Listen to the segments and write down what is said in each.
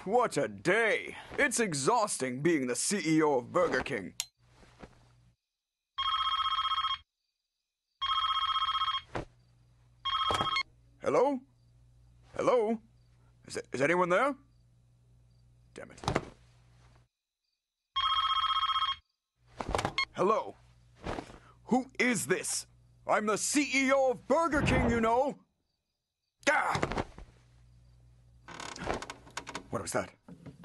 what a day. It's exhausting being the CEO of Burger King. Hello? Hello? Is anyone there? Damn it. Hello? Who is this? I'm the CEO of Burger King, you know. Ah! What was that?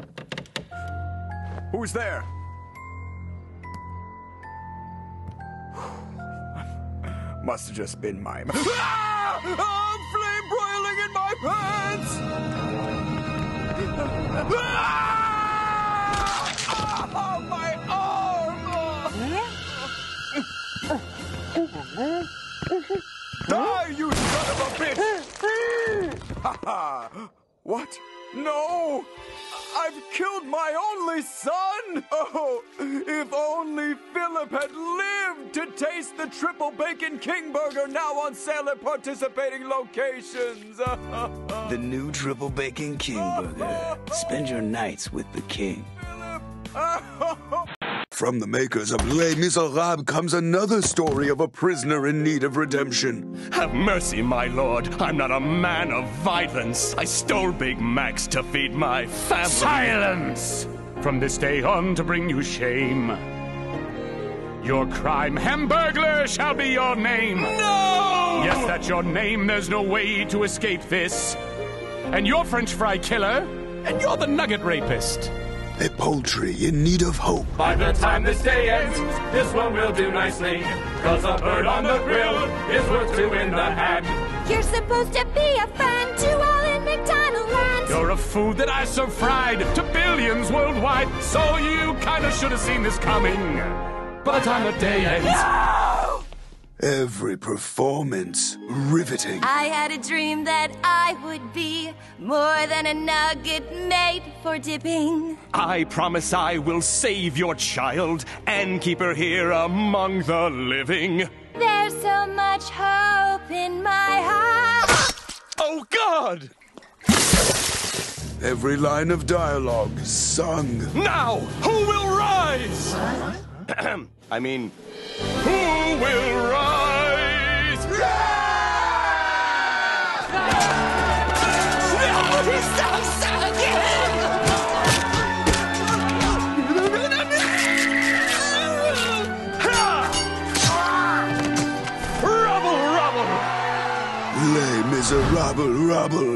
Who's there? Must have just been my... Ah! Oh, flame broiling in my pants! Ah! Oh, my arm! Die, you son of a bitch! Ha ha! What? No! I've killed my only son! Oh, if only Philip had lived to taste the Triple Bacon King Burger now on sale at participating locations! The new Triple Bacon King Burger. Spend your nights with the king. From the makers of Les Miserables comes another story of a prisoner in need of redemption. Have mercy, my lord. I'm not a man of violence. I stole Big Macs to feed my family. Silence! From this day on to bring you shame. Your crime, Hamburglar, shall be your name. No! Yes, that's your name. There's no way to escape this. And you're French fry killer. And you're the nugget rapist. A poultry in need of hope. By the time this day ends, this one will do nicely. Cause a bird on the grill is worth two in the hand. You're supposed to be a friend to all in McDonald land. You're a food that I serve fried to billions worldwide. So you kinda should have seen this coming. By the time the day ends. No! Every performance riveting. I had a dream that I would be more than a nugget made for dipping. I promise I will save your child and keep her here among the living. There's so much hope in my heart. Oh, God! Every line of dialogue sung. Now, who will rise? I mean, who will rise? Rubble, rubble! Les Miserables rubble.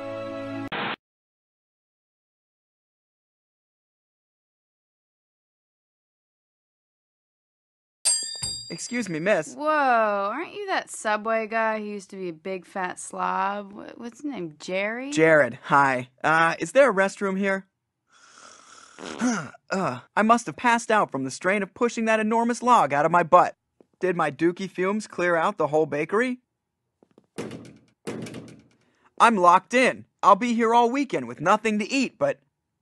Excuse me, miss. Whoa, aren't you that Subway guy who used to be a big fat slob? What's his name, Jerry? Jared, hi. Is there a restroom here? I must have passed out from the strain of pushing that enormous log out of my butt. Did my dookie fumes clear out the whole bakery? I'm locked in. I'll be here all weekend with nothing to eat, but...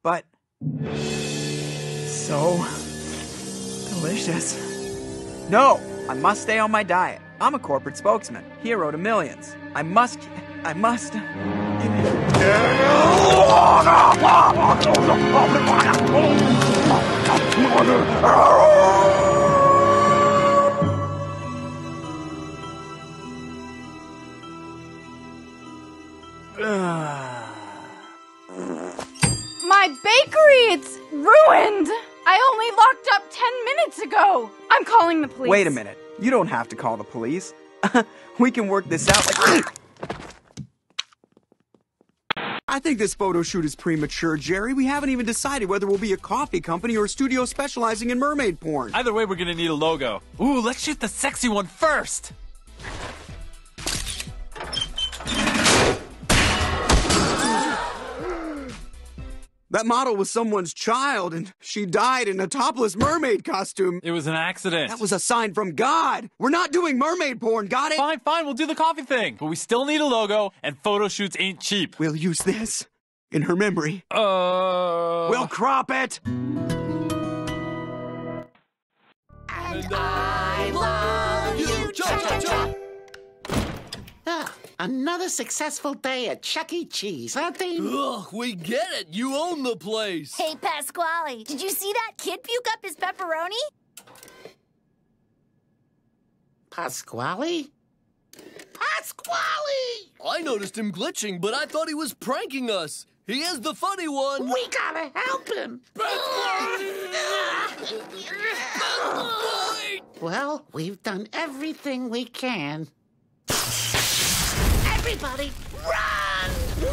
So... delicious. No, I must stay on my diet. I'm a corporate spokesman, hero to millions. I must... My bakery, it's ruined! I only locked up 10 minutes ago! I'm calling the police. Wait a minute. You don't have to call the police. We can work this out like... I think this photo shoot is premature, Jerry. We haven't even decided whether we'll be a coffee company or a studio specializing in mermaid porn. Either way, we're gonna need a logo. Ooh, let's shoot the sexy one first! That model was someone's child, and she died in a topless mermaid costume. It was an accident. That was a sign from God. We're not doing mermaid porn, got it? Fine, we'll do the coffee thing. But we still need a logo, and photo shoots ain't cheap. We'll use this in her memory. We'll crop it. And I love you, cha-cha-cha. Another successful day at Chuck E. Cheese, huh, Dean? Ugh, we get it. You own the place. Hey, Pasquale, did you see that kid puke up his pepperoni? Pasquale? Pasquale! I noticed him glitching, but I thought he was pranking us. He is the funny one. We gotta help him. Well, we've done everything we can. Everybody, run!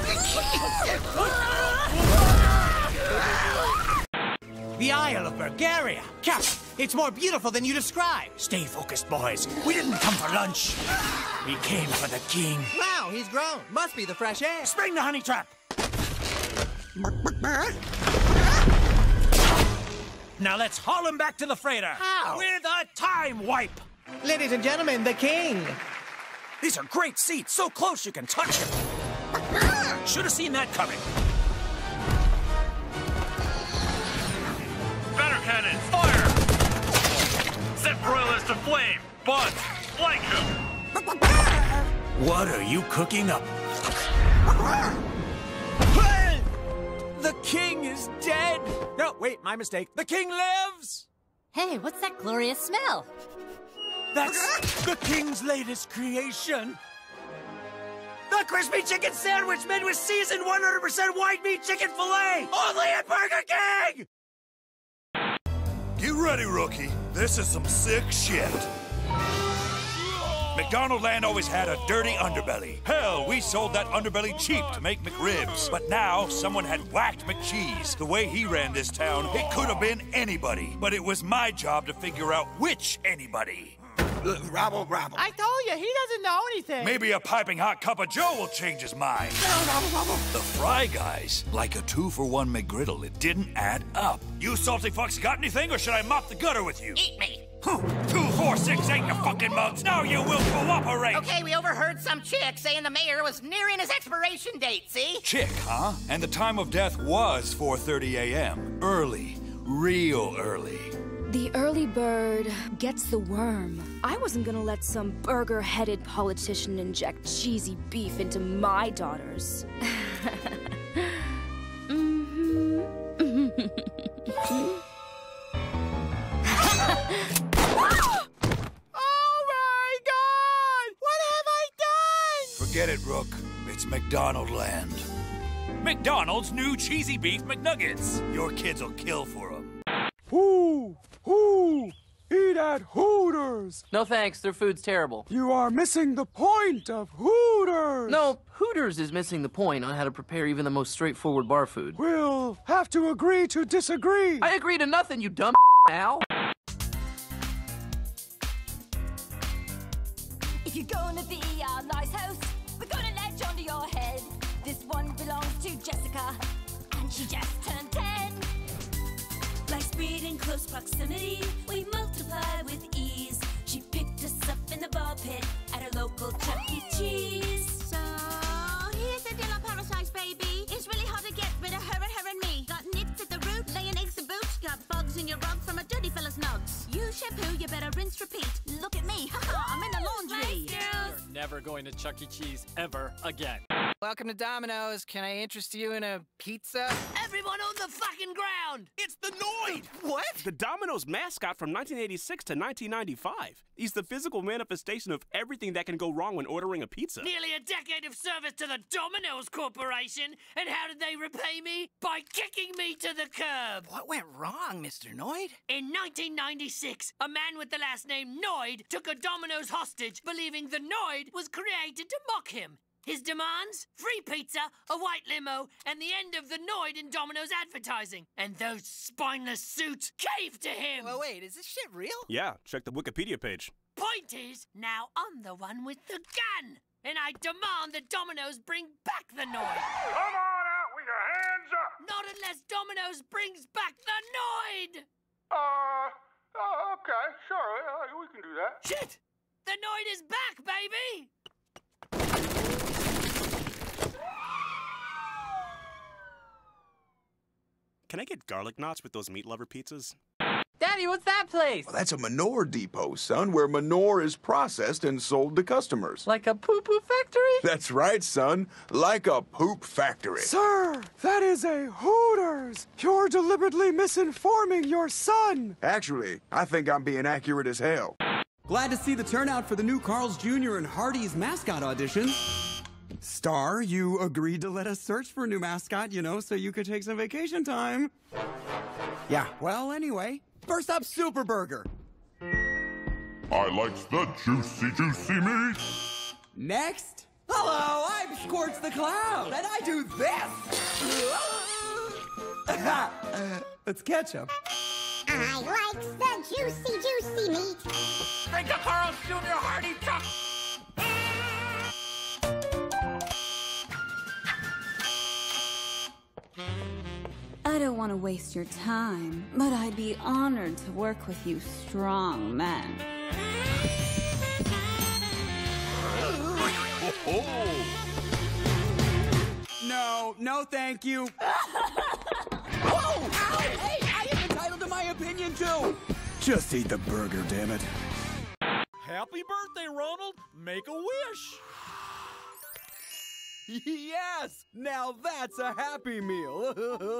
The Isle of Bulgaria. Cap, it's more beautiful than you described. Stay focused, boys. We didn't come for lunch. We came for the king. Wow, he's grown. Must be the fresh air. Spring the honey trap. Now let's haul him back to the freighter. How? With a time wipe. Ladies and gentlemen, the king. These are great seats, so close you can touch him. Should have seen that coming. Batter cannons, fire! Set broilers to flame. Buds, flank him. What are you cooking up? The king is dead! No, wait, my mistake. The king lives! Hey, what's that glorious smell? That's the king's latest creation. The crispy chicken sandwich made with seasoned 100% white meat chicken filet! Only at Burger King! Get ready, rookie. This is some sick shit. McDonald Land always had a dirty underbelly. Hell, we sold that underbelly cheap to make McRibs. But now, someone had whacked McCheese. The way he ran this town, it could have been anybody. But it was my job to figure out which anybody. Rabble. I told you, he doesn't know anything. Maybe a piping hot cup of joe will change his mind. The Fry Guys, like a 2-for-1 McGriddle, it didn't add up. You salty fucks got anything, or should I mop the gutter with you? Eat me. 2, 4, 6, 8, you fucking mugs. Now you will cooperate. Okay, we overheard some chick saying the mayor was nearing his expiration date, see? Chick, huh? And the time of death was 4:30 a.m. Early. Real early. The early bird gets the worm. I wasn't gonna let some burger-headed politician inject cheesy beef into my daughters. Oh my God! What have I done? Forget it, Rook. It's McDonald Land. McDonald's new cheesy beef McNuggets. Your kids will kill for them. Who? Eat at Hooters! No thanks, their food's terrible. You are missing the point of Hooters! No, Hooters is missing the point on how to prepare even the most straightforward bar food. We'll have to agree to disagree. I agree to nothing, you dumb Al. If you're gonna be our nice host, we're gonna ledge onto your head. This one belongs to Jessica, and she just turned 10. Like speed in close proximity, we multiply with ease. She picked us up in the ball pit at a local Chuck E. Cheese. So, here's the deal on Parasite's baby. It's really hard to get rid of her and me. Got nips at the root, laying eggs and boots. Got bugs in your rug from a dirty fella's nugs. You shampoo, you better rinse, repeat. Look at me, haha, I'm in the laundry. You're never going to Chuck E. Cheese ever again. Welcome to Domino's. Can I interest you in a pizza? Everyone on the fucking ground! It's the Noid! What? The Domino's mascot from 1986 to 1995. He's the physical manifestation of everything that can go wrong when ordering a pizza. Nearly a decade of service to the Domino's Corporation, and how did they repay me? By kicking me to the curb! What went wrong, Mr. Noid? In 1996, a man with the last name Noid took a Domino's hostage, believing the Noid was created to mock him. His demands? Free pizza, a white limo, and the end of the Noid in Domino's advertising. And those spineless suits caved to him! Well, wait, is this shit real? Yeah, check the Wikipedia page. Point is, now I'm the one with the gun! And I demand that Domino's bring back the Noid! Come on out with your hands up! Not unless Domino's brings back the Noid! Okay, sure, we can do that. Shit! The Noid is back, baby! Can I get garlic knots with those meat lover pizzas? Dad, Daddy, what's that place? Well, that's a manure depot, son, where manure is processed and sold to customers. Like a poo-poo factory? That's right, son. Like a poop factory. Sir, that is a Hooters. You're deliberately misinforming your son. Actually, I think I'm being accurate as hell. Glad to see the turnout for the new Carl's Jr. and Hardee's mascot audition. Star, you agreed to let us search for a new mascot, you know, so you could take some vacation time. Yeah, well, anyway, first up, Super Burger. I likes the juicy meat. Next, hello, I'm Squirts the Clown, and I do this. It's ketchup. I likes the juicy meat. Drink a Carl's Jr. Hearty Chuck. I don't want to waste your time, but I'd be honored to work with you strong men. No, thank you. Whoa! Ow! Hey, I am entitled to my opinion, too. Just eat the burger, damn it. Happy birthday, Ronald. Make a wish. Yes! Now that's a Happy Meal.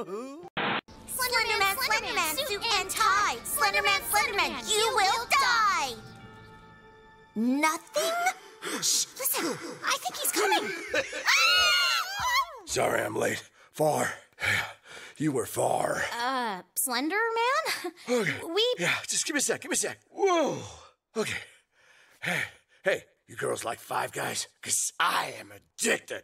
Slenderman, suit and tie. Slenderman, you will die. Nothing? Listen, I think he's coming. Sorry I'm late. Far. You were far. Slenderman? Okay. We... Yeah, just give me a sec. Whoa. Okay. Hey, you girls like Five Guys? 'Cause I am addicted.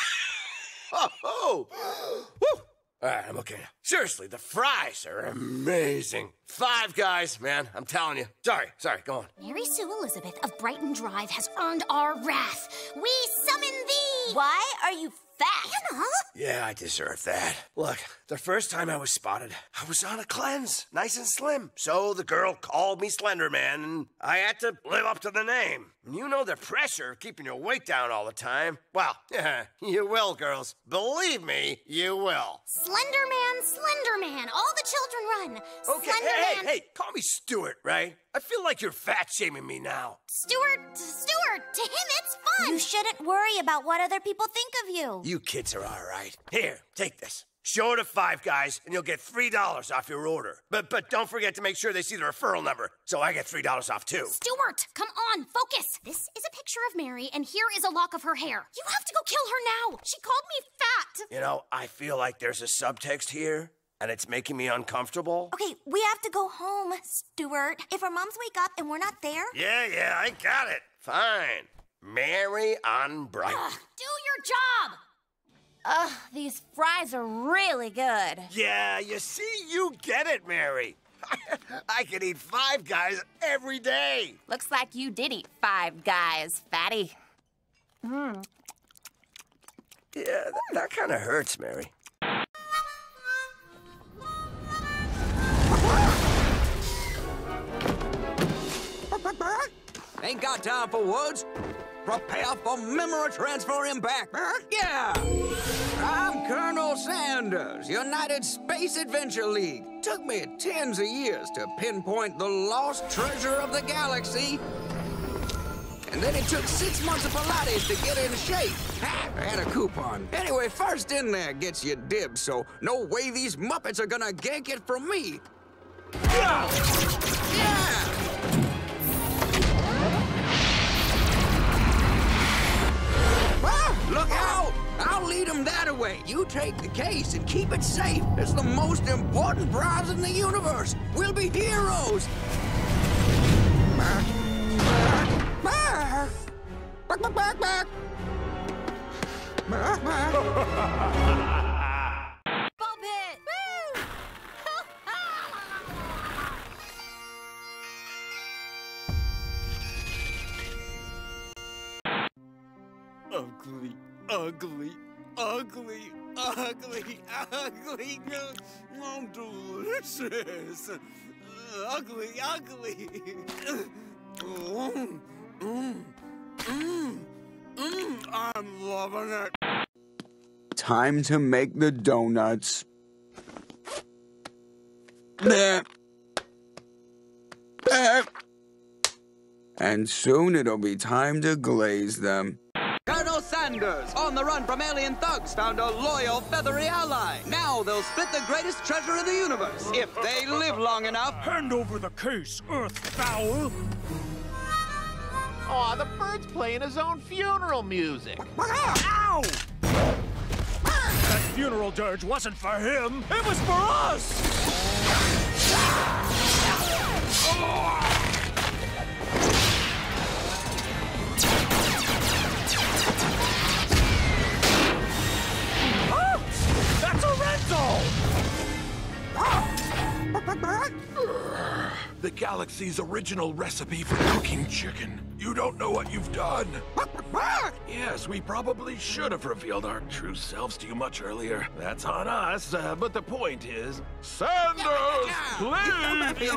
Oh. Woo. All right, I'm okay now. Seriously, the fries are amazing. Five Guys, man, I'm telling you. Sorry, go on. Mary Sue Elizabeth of Brighton Drive has earned our wrath. We summon thee! Why are you fat? Anna? Yeah, I deserve that. Look, the first time I was spotted, I was on a cleanse, nice and slim. So the girl called me Slender Man, and I had to live up to the name. You know the pressure of keeping your weight down all the time. Well, yeah, you will, girls. Believe me, you will. Slenderman, all the children run. Okay, Slenderman. hey, call me Stuart, right? I feel like you're fat-shaming me now. Stuart, to him it's fun. You shouldn't worry about what other people think of you. You kids are all right. Here, take this. Show it to Five Guys, and you'll get $3 off your order. But don't forget to make sure they see the referral number, so I get $3 off, too. Stuart, come on, focus. This is a picture of Mary, and here is a lock of her hair. You have to go kill her now. She called me fat. You know, I feel like there's a subtext here, and it's making me uncomfortable. Okay, we have to go home, Stuart. If our moms wake up and we're not there... Yeah, I got it. Fine. Mary on Brighton. Do your job! These fries are really good. Yeah, you see, you get it, Mary. I could eat Five Guys every day. Looks like you did eat Five Guys, fatty. Yeah, that kind of hurts, Mary. Ain't got time for words. Prepare for memory transfer impact. Yeah! I'm Colonel Sanders, United Space Adventure League. Took me tens of years to pinpoint the lost treasure of the galaxy. And then it took 6 months of Pilates to get in shape. I had a coupon. Anyway, first in there gets you dibs, so no way these Muppets are gonna gank it from me. Yeah! Look out! I'll lead them that way. You take the case and keep it safe. It's the most important prize in the universe. We'll be heroes. Bump it! Woo! Ugly. Oh, delicious. Ugly. I'm loving it. Time to make the donuts. There. And soon it'll be time to glaze them. Colonel Sanders, on the run from alien thugs, found a loyal, feathery ally. Now they'll split the greatest treasure in the universe, if they live long enough. Hand over the case, Earth Fowl. Aw, the bird's playing his own funeral music. Ow! That funeral dirge wasn't for him. It was for us! That's a rental! The galaxy's original recipe for cooking chicken. You don't know what you've done. Yes, we probably should have revealed our true selves to you much earlier. That's on us, but the point is... Sanders, please!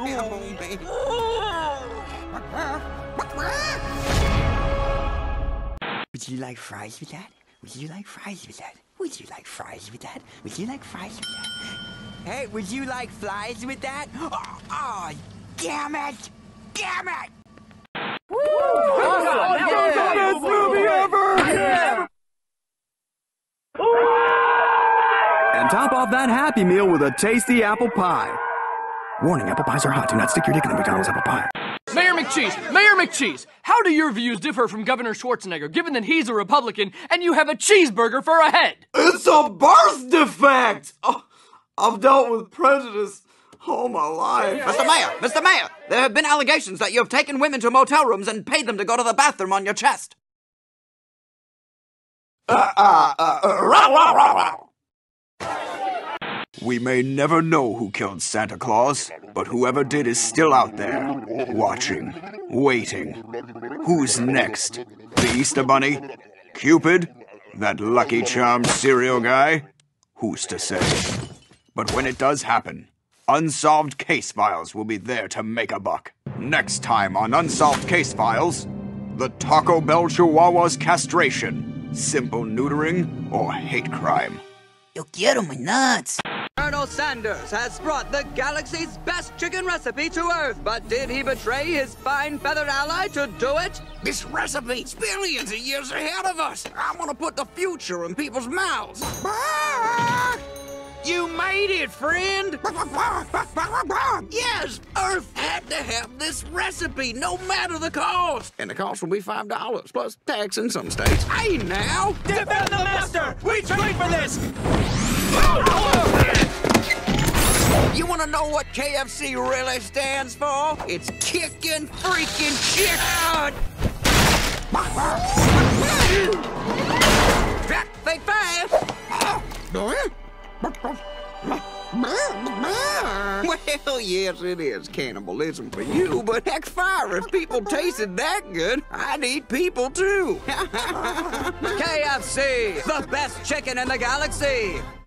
Would you like fries with that? Would you like fries with that? Would you like fries with that? Would you like fries with that? Hey, would you like flies with that? Oh, damn it! Damn it! Best movie ever! And top off that Happy Meal with a tasty apple pie. Warning, apple pies are hot. Do not stick your dick in a McDonald's apple pie. Mayor McCheese, how do your views differ from Governor Schwarzenegger, given that he's a Republican and you have a cheeseburger for a head? It's a birth defect! Oh, I've dealt with prejudice all my life. Mr. Mayor, there have been allegations that you have taken women to motel rooms and paid them to go to the bathroom on your chest. We may never know who killed Santa Claus, but whoever did is still out there, watching, waiting. Who's next? The Easter Bunny? Cupid? That Lucky Charms cereal guy? Who's to say? But when it does happen, Unsolved Case Files will be there to make a buck. Next time on Unsolved Case Files, the Taco Bell Chihuahua's castration, simple neutering, or hate crime. Yo quiero my nuts. Colonel Sanders has brought the galaxy's best chicken recipe to Earth, but did he betray his fine feathered ally to do it? This recipe's billions of years ahead of us. I want to put the future in people's mouths. You made it, friend! Yes, Earth had to have this recipe, no matter the cost. And the cost will be $5, plus tax in some states. Hey, now! Defend the master! We trained for this! You want to know what KFC really stands for? It's kickin' freaking chicken! Think fast! Well, yes, it is cannibalism for you, but heck fire, if people tasted that good, I'd eat people too. KFC, the best chicken in the galaxy.